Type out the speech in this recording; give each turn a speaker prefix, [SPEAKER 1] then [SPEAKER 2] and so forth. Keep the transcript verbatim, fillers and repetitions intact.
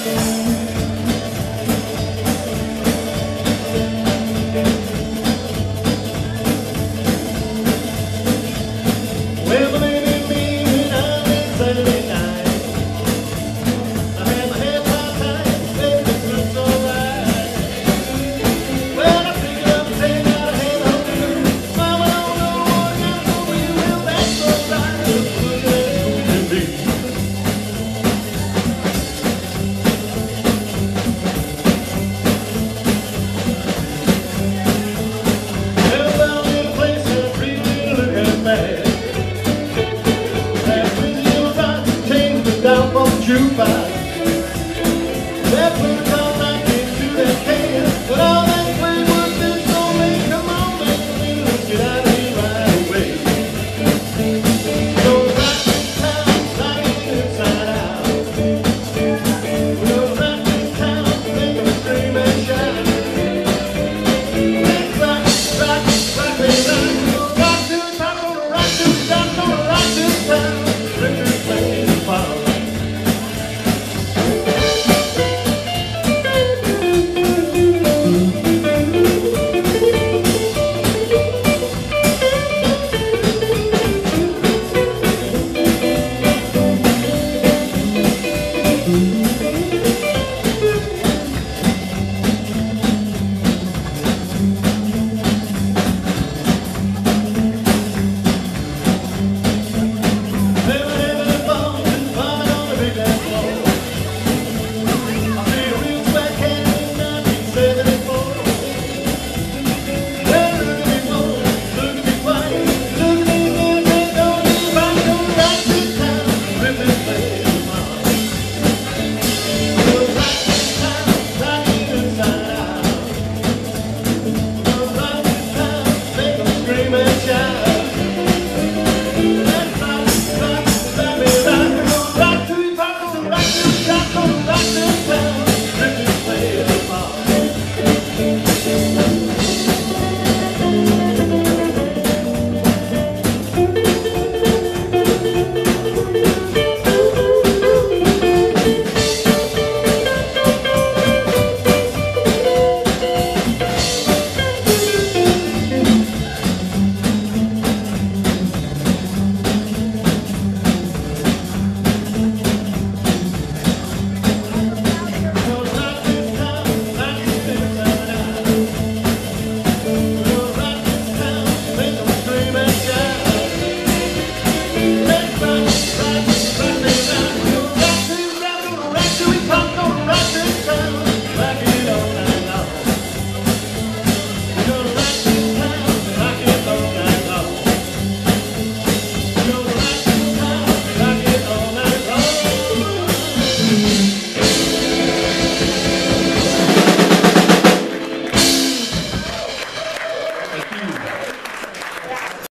[SPEAKER 1] Well, believe in me, when I'm in Saturday night, I have my head high tight, baby, it looks alright. Well, I pick it up and take out a hand on the moon. Mama don't know what I got for you, well, that's alright. Just look at you and me. Well, down in a place that really looking bad. Down from the jukebox, that's when